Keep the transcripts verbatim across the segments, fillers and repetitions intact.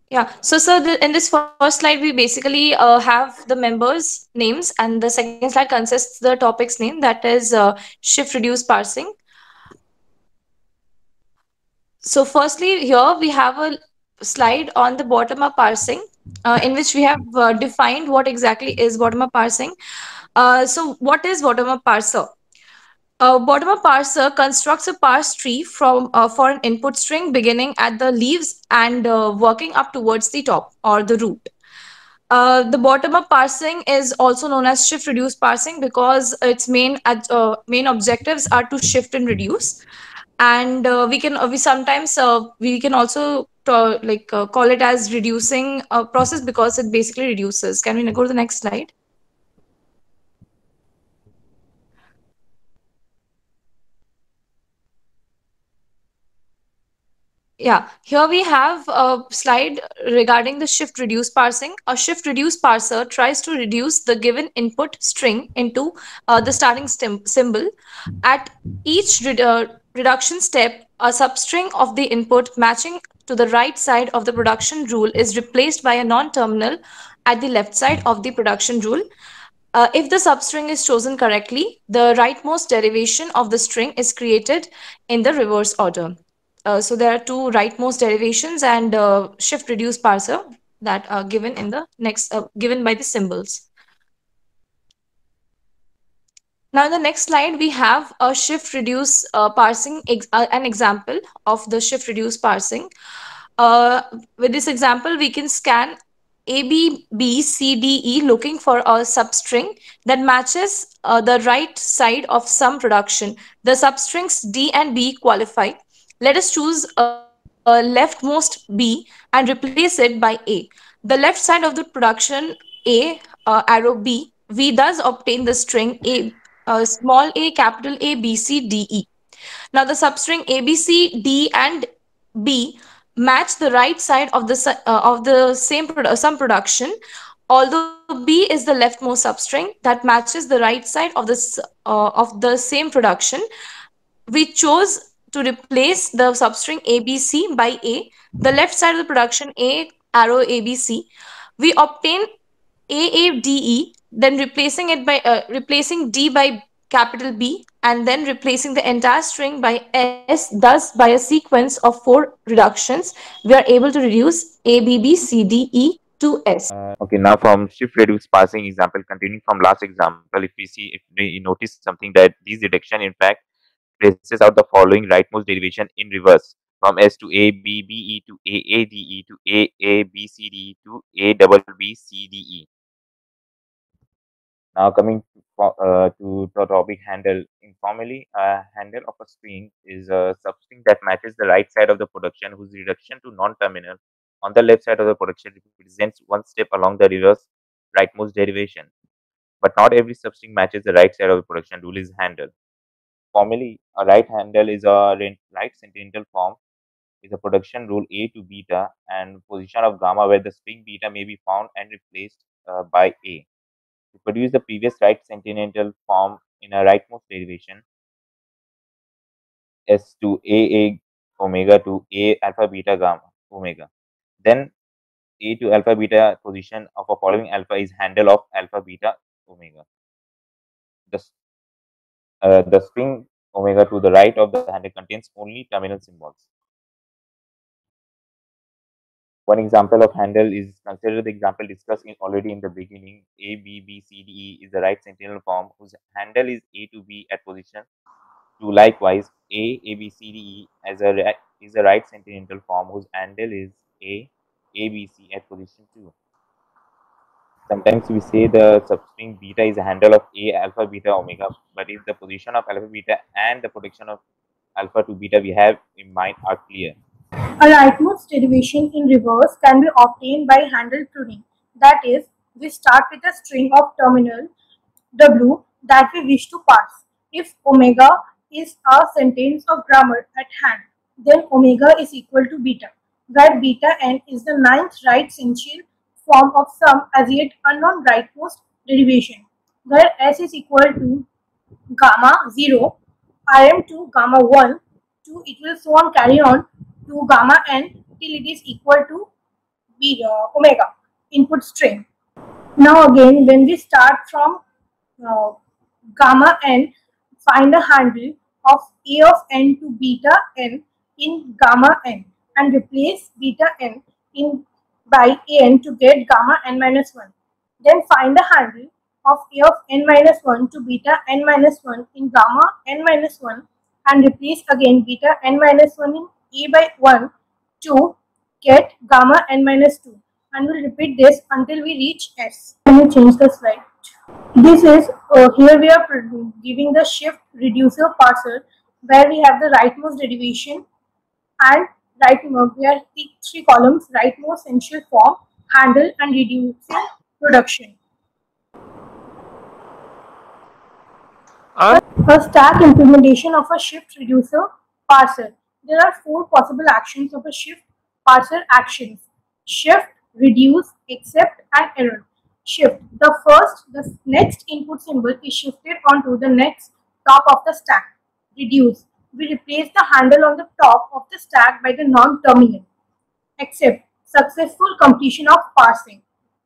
Yeah. So, so the, in this first slide, we basically uh, have the members' names, and the second slide consists the topic's name, that is uh, shift reduce parsing. So, firstly, here we have a slide on the bottom up parsing, uh, in which we have uh, defined what exactly is bottom up parsing. Uh, so, what is bottom up parser? A bottom up parser constructs a parse tree from uh, for an input string beginning at the leaves and uh, working up towards the top or the root. Uh, the bottom up parsing is also known as shift reduce parsing because its main ad- uh, main objectives are to shift and reduce. And uh, we can uh, we sometimes uh, we can also uh, like uh, call it as reducing uh, process because it basically reduces. Can we go to the next slide? Yeah, here we have a slide regarding the shift reduce parsing. A shift reduce parser tries to reduce the given input string into uh, the starting stem symbol. At each red- uh, reduction step, a substring of the input matching to the right side of the production rule is replaced by a non terminal at the left side of the production rule. Uh, if the substring is chosen correctly, the rightmost derivation of the string is created in the reverse order. Uh, so there are two rightmost derivations and uh, shift reduce parser that are given in the next uh, given by the symbols. Now in the next slide we have a shift reduce uh, parsing ex- uh, an example of the shift reduce parsing. Uh, with this example, we can scan A, B, B, C, D, E looking for a substring that matches uh, the right side of some production. The substrings D and B qualify. Let us choose a leftmost B and replace it by A. The left side of the production A, uh, arrow B, we thus obtain the string A, uh, small a, capital A, B, C, D, E. Now the substring A, B, C, D, and B match the right side of the s- uh, of the same produ- some production. Although B is the leftmost substring that matches the right side of this uh, of the same production, we chose to replace the substring A B C by A, the left side of the production A arrow A B C. We obtain A A D E, then replacing it by uh, replacing D by capital B, and then replacing the entire string by S. Thus, by a sequence of four reductions, we are able to reduce A B B C D E to S. Okay, now from shift reduce parsing example, continuing from last example, if we see, if we notice something that these reduction in fact traces out the following rightmost derivation in reverse from S to A B B E to A A D E to A A B C D E to A double B C D E. Now coming to, fo- uh, to the topic handle. Informally, a handle of a string is a substring that matches the right side of the production whose reduction to non-terminal on the left side of the production represents one step along the reverse rightmost derivation. But not every substring matches the right side of the production rule is handle. Formally, a right handle is a ren- right sentinel form is a production rule A to beta and position of gamma where the string beta may be found and replaced uh, by A. To produce the previous right sentinel form in a rightmost derivation, S to A A omega to A alpha beta gamma omega. Then A to alpha beta position of a following alpha is handle of alpha beta omega. The, s- uh, the string omega to the right of the handle contains only terminal symbols. One example of handle is consider the example discussed in already in the beginning. A, B, B, C, D, E is the right sentinel form whose handle is A to B at position two. Likewise, A, A, B, C, D, E as a ri- is a right sentinel form whose handle is A, A, B, C at position two. Sometimes we say the substring beta is a handle of A alpha beta omega, but if the position of alpha beta and the projection of alpha to beta we have in mind are clear. A rightmost derivation in reverse can be obtained by handle pruning. That is, we start with a string of terminal W that we wish to pass. If omega is a sentence of grammar at hand, then omega is equal to beta, where beta n is the ninth right essential form of some as yet unknown rightmost derivation, where s is equal to gamma zero, rm to gamma one, to it will so on carry on to gamma n till it is equal to b uh, omega input string. Now again, when we start from uh, gamma n, find a handle of a of n to beta n in gamma n and replace beta n in by an to get gamma n minus one. Then find a handle of a of n minus one to beta n minus one in gamma n minus one and replace again beta n minus one in a by one to get gamma n minus two, and we'll repeat this until we reach S. Can you change the slide? This is uh, here we are pro- giving the shift reducer parser where we have the rightmost derivation and rightmost, we have the three columns: rightmost, essential form, handle, and reducing production. And A stack implementation of a shift reducer parser. There are four possible actions of a shift parser actions: shift, reduce, accept, and error. Shift. The first, the next input symbol is shifted onto the next top of the stack. Reduce. We replace the handle on the top of the stack by the non-terminal. Accept. Successful completion of parsing.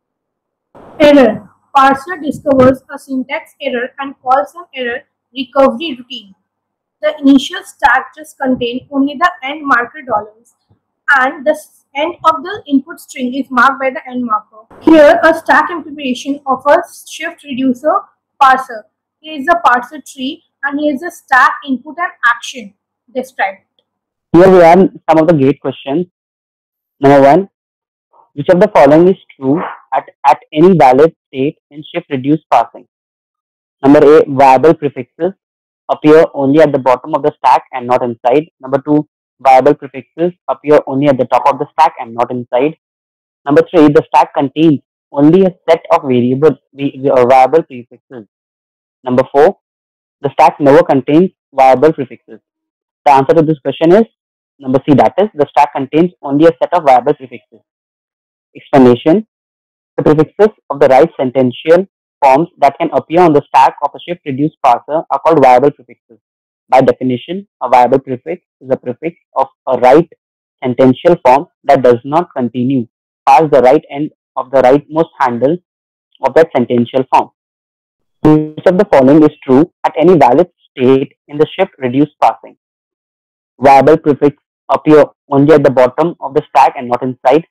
Error. Parser discovers a syntax error and calls an error recovery routine. The initial stack just contained only the end marker dollars, and the s- end of the input string is marked by the end marker. Here, a stack implementation of a shift reducer parser. Here is the parser tree, and here is the stack input and action described. Here we have some of the gate questions. Number one, which of the following is true at, at any valid state in shift reduce passing? Number A, viable prefixes appear only at the bottom of the stack and not inside. Number two, viable prefixes appear only at the top of the stack and not inside. Number three, the stack contains only a set of variable vi- uh, viable prefixes. Number four, the stack never contains viable prefixes. The answer to this question is number C, that is, the stack contains only a set of viable prefixes. Explanation: the prefixes of the right sentential forms that can appear on the stack of a shift reduced parser are called viable prefixes. By definition, a viable prefix is a prefix of a right sentential form that does not continue past the right end of the rightmost handle of that sentential form. Which of the following is true at any valid state in the shift reduced parsing? Viable prefix appear only at the bottom of the stack and not inside.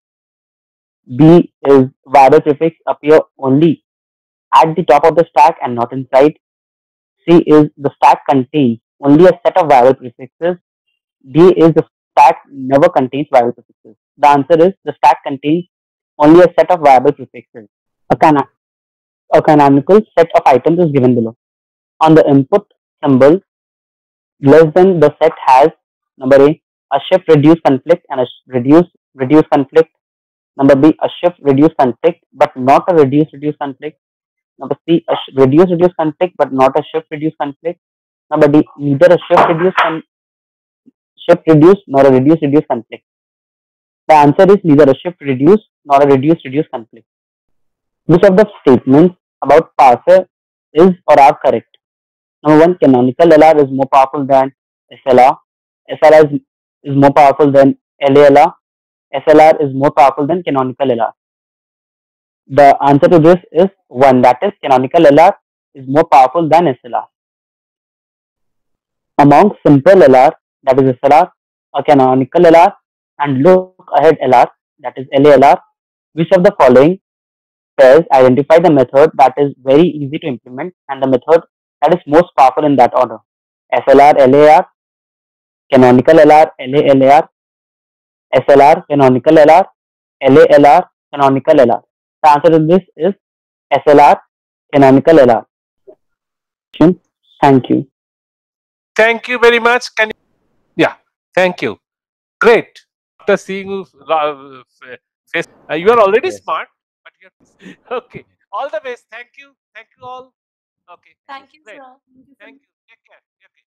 B is viable prefix appear only at the top of the stack and not inside. C is the stack contains only a set of viable prefixes. D is the stack never contains viable prefixes. The answer is the stack contains only a set of viable prefixes. A, cana- a canonical set of items is given below. On the input symbol, less than the set has number A, a shift reduce conflict and a sh- reduce reduce conflict. Number B, a shift reduce conflict but not a reduce reduce conflict. Number C, a sh- reduce reduce conflict but not a shift reduce conflict. Number D, neither a shift reduce con- shift reduce nor a reduce reduce conflict. The answer is neither a shift reduce nor a reduce reduce conflict. Which of the statements about parser is or are correct? Number one, canonical L R is more powerful than S L R. S L R is, is more powerful than L A L R. S L R is more powerful than canonical L R. The answer to this is one, that is, canonical L R is more powerful than S L R. Among simple L R, that is S L R, a canonical L R, and look ahead L R, that is L A L R, which of the following pairs identify the method that is very easy to implement and the method that is most powerful in that order? S L R, L A R, canonical L R, L A L R, S L R, canonical L R, L A L R, canonical L R. The answer to this is S L R, canonical L R. Thank you. thank you very much. Can you? Yeah, thank you. Great. After seeing you, uh, face, uh, you are already Yes. smart, but you are okay. All the best. Thank you. Thank you all. Okay. Thank you, Great. sir. Thank you. Take care. Okay.